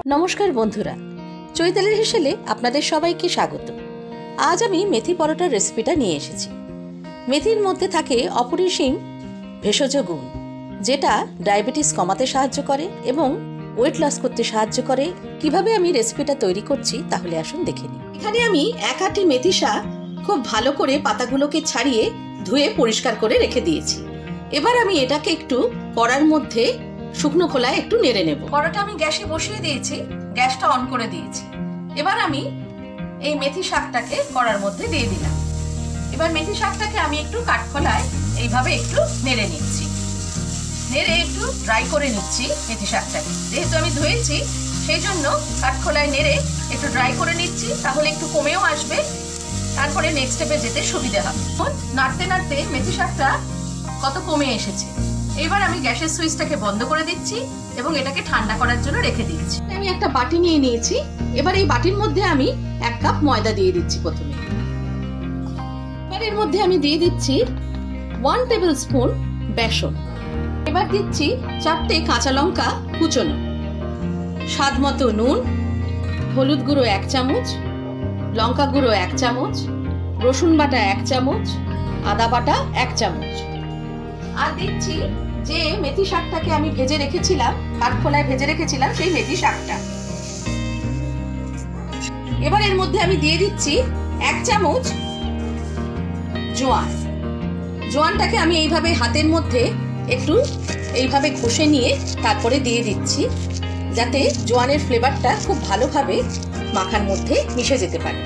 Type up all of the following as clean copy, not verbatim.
নমস্কার বন্ধুরা, চৈতালির হেসেলে আপনাদের সবাইকে স্বাগত। আজ আমি মেথি পরোটার রেসিপিটা নিয়ে এসেছি। মেথির মধ্যে থাকে অপরিসীম ভেষজ গুণ, যেটা ডায়াবেটিস কমাতে সাহায্য করে এবং ওয়েট লস করতে সাহায্য করে। কিভাবে আমি রেসিপিটা তৈরি করছি তাহলে আসুন দেখে নিই। এখানে আমি এক আঁটি মেথি শাক খুব ভালো করে পাতাগুলোকে ছাড়িয়ে ধুয়ে পরিষ্কার করে রেখে দিয়েছি। এবার আমি এটাকে একটু কড়ার মধ্যে শুকনো খোলায় একটু নেড়ে নেব। কড়াটা আমি গ্যাসে বসিয়ে দিয়েছি, গ্যাসটা অন করে দিয়েছি। এবার আমি এই মেথি শাকটাকে কড়ার মধ্যে দিয়ে দিলাম। এবার মেথি শাকটাকে আমি একটু কাঠখোলায় এইভাবে একটু নেড়ে নিচ্ছি, নেড়ে একটু ড্রাই করে নিচ্ছি মেথি শাকটাকে। যেহেতু আমি ধুয়েছি সেই জন্য কাঠখোলায় নেড়ে একটু ড্রাই করে নিচ্ছি, তাহলে একটু কমেও আসবে, তারপরে নেক্সট স্টেপে যেতে সুবিধা হবে। নাড়তে নাড়তে মেথি শাকটা কত কমে এসেছে। এবার আমি গ্যাসের সুইচটাকে বন্ধ করে দিচ্ছি এবং এটাকে ঠান্ডা করার জন্য রেখে দিচ্ছি। আমি একটা বাটি নিয়ে নিয়েছি। এবার এই বাটির মধ্যে আমি 1 কাপ ময়দা দিয়ে দিচ্ছি প্রথমে। এবার এর মধ্যে আমি দিয়ে দিচ্ছি 1 টেবিল স্পুন বেসন। এবার দিচ্ছি 4টে কাঁচা লঙ্কা কুচনো, স্বাদ মতো নুন, হলুদ গুঁড়ো 1 চামচ, লঙ্কা গুঁড়ো 1 চামচ, রসুন বাটা 1 চামচ, আদা বাটা 1 চামচ। আর দিচ্ছি যে মেথি শাকটাকে আমি ভেজে রেখেছিলাম, কাঠখোলায় ভেজে রেখেছিলাম সেই মেথি শাকটা। এবার এর মধ্যে আমি দিয়ে দিচ্ছি 1 চামচ জোয়ান। জোয়ানটাকে আমি এইভাবে হাতের মধ্যে একটু এইভাবে ঘষে নিয়ে তারপরে দিয়ে দিচ্ছি, যাতে জোয়ানের ফ্লেভারটা খুব ভালোভাবে মাখার মধ্যে মিশে যেতে পারে।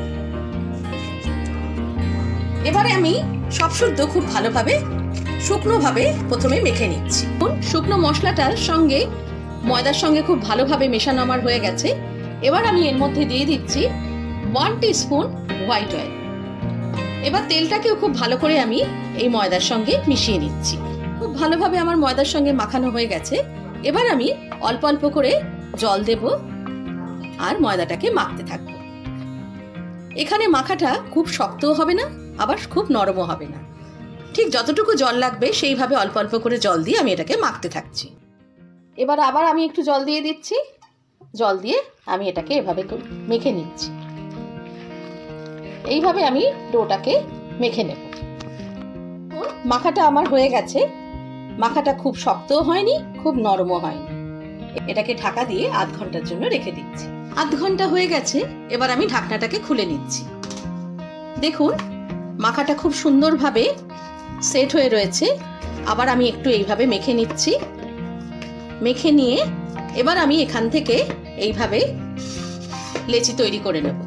এবারে আমি সব শুদ্ধ খুব ভালোভাবে শুকনোভাবে প্রথমে মেখে নিচ্ছি। শুকনো মশলাটার সঙ্গে ময়দার সঙ্গে খুব ভালোভাবে মেশানো আমার হয়ে গেছে। এবার আমি এর মধ্যে দিয়ে দিচ্ছি 1 টিস্পুন হোয়াইট অয়েল। এবার তেলটাকেও খুব ভালো করে আমি এই ময়দার সঙ্গে মিশিয়ে নিচ্ছি। খুব ভালোভাবে আমার ময়দার সঙ্গে মাখানো হয়ে গেছে। এবার আমি অল্প অল্প করে জল দেব আর ময়দাটাকে মাখতে থাকবো। এখানে মাখাটা খুব শক্তও হবে না, আবার খুব নরমও হবে না। ঠিক যতটুকু জল লাগবে সেইভাবে অল্প অল্প করে জল দিয়ে আমি এটাকে মাখতে থাকছি। এবার আবার আমি একটু জল দিয়ে দিচ্ছি। জল দিয়ে আমি এটাকে এভাবে মেখে নিচ্ছি। এইভাবে আমি ডোটাকে মেখে নেব। মাখাটা আমার হয়ে গেছে। মাখাটা খুব শক্তও হয়নি, খুব নরমও হয়নি। এটাকে ঢাকা দিয়ে আধ ঘন্টার জন্য রেখে দিচ্ছি। আধ ঘন্টা হয়ে গেছে। এবার আমি ঢাকনাটাকে খুলে নিচ্ছি। দেখুন মাখাটা খুব সুন্দরভাবে সেট হয়ে রয়েছে। আবার আমি একটু এইভাবে মেখে নিচ্ছি। মেখে নিয়ে এবার আমি এখান থেকে এইভাবে লেচি তৈরি করে নেব।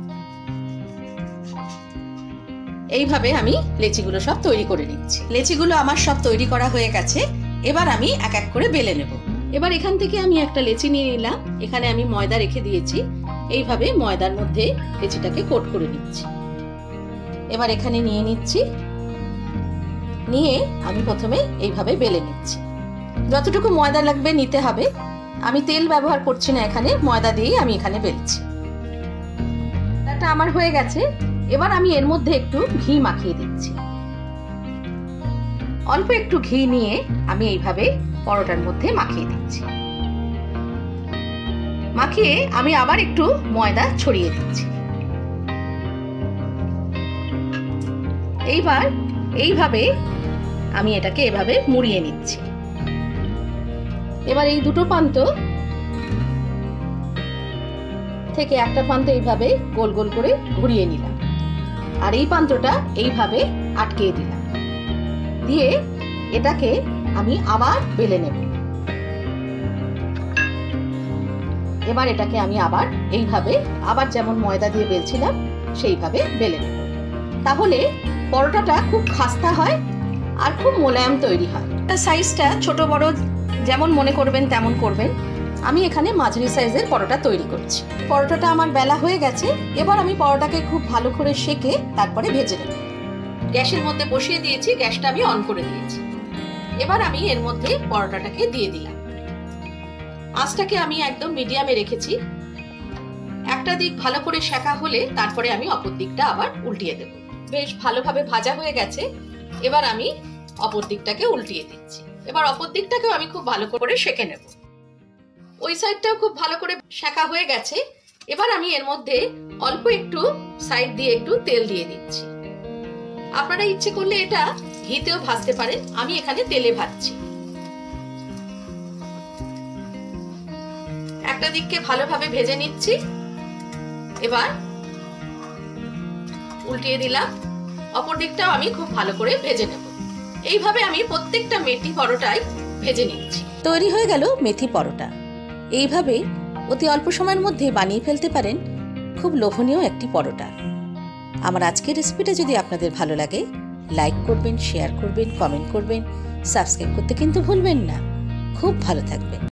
এইভাবে আমি লেচিগুলো সব তৈরি করে নিচ্ছি। লেচিগুলো আমার সব তৈরি করা হয়ে গেছে। এবার আমি এক এক করে বেলে নেব। এবার এখান থেকে আমি একটা লেচি নিয়ে নিলাম। এখানে আমি ময়দা রেখে দিয়েছি। এইভাবে ময়দার মধ্যে লেচিটাকে কোট করে নিচ্ছি। এবার এখানে নিয়ে নিচ্ছি। নিয়ে আমি প্রথমে এইভাবে বেলে নিচ্ছি। যতটুকু ময়দা লাগবে নিতে হবে। আমি তেল ব্যবহার করছি না, এখানে ময়দা দিয়েই আমি এখানে বেলছি। এটা আমার হয়ে গেছে। এবার আমি এর মধ্যে একটু ঘি মাখিয়ে দিচ্ছি। অল্প একটু ঘি নিয়ে আমি এইভাবে পরোটার মধ্যে মাখিয়ে দিচ্ছি। মাখিয়ে আমি আবার একটু ময়দা ছড়িয়ে দিচ্ছি। এইবার এইভাবে আমি এটাকে এভাবে মুড়িয়ে নিচ্ছি। এবার এই দুটো প্রান্ত থেকে একটা প্রান্ত এইভাবে গোল গোল করে ঘুরিয়ে নিলাম, আর এই প্রান্তটা এইভাবে আটকিয়ে দিলাম। দিয়ে এটাকে আমি আবার বেলে নেব। এবার এটাকে আমি আবার এইভাবে আবার যেমন ময়দা দিয়ে বেলছিলাম সেইভাবে বেলে নেব। তাহলে পরোটাটা খুব খাস্তা হয় আর খুব মোলায়েম তৈরি হয়। সাইজটা ছোট বড় যেমন মনে করবেন তেমন করবেন। আমি এখানে মাঝারি সাইজের পরোটা তৈরি করছি। পরোটাটা আমার বেলা হয়ে গেছে। এবার আমি পরোটাকে খুব ভালো করে সেকে তারপরে ভেজে নেব। গ্যাসের মধ্যে বসিয়ে দিয়েছি, গ্যাসটা আমি অন করে দিয়েছি। এবার আমি এর মধ্যে পরোটাটাকে দিয়ে দিলাম। আঁচটাকে আমি একদম মিডিয়ামে রেখেছি। একটা দিক ভালো করে সেকা হলে তারপরে আমি অপর দিকটা আবার উল্টিয়ে দেব। বেশ ভালোভাবে ভাজা হয়ে গেছে। এবার আমি অপর দিকটাকে উল্টিয়ে দিচ্ছি। এবার অপর দিকটাকেও আমি খুব ভালো করে সেকে নেব। ওই সাইডটাও খুব ভালো করে সেঁকা হয়ে গেছে। এবার আমি এর মধ্যে অল্প একটু সাইড দিয়ে একটু তেল দিয়ে দিচ্ছি। আপনারা ইচ্ছে করলে এটা ঘিতেও ভাজতে পারেন, আমি এখানে তেলে ভাজছি। একটা দিককে ভালোভাবে ভেজে নিচ্ছি, এবার উল্টিয়ে দিলাম, অপর দিকটাও আমি খুব ভালো করে ভেজে নেব। এইভাবে আমি প্রত্যেকটা মেথি পরোটাই ভেজে নিচ্ছি। তৈরি হয়ে গেল মেথি পরোটা। এইভাবে অতি অল্প সময়ের মধ্যে বানিয়ে ফেলতে পারেন খুব লোভনীয় একটি পরোটা। আমার আজকের রেসিপিটা যদি আপনাদের ভালো লাগে, লাইক করবেন, শেয়ার করবেন, কমেন্ট করবেন, সাবস্ক্রাইব করতে কিন্তু ভুলবেন না। খুব ভালো থাকবেন।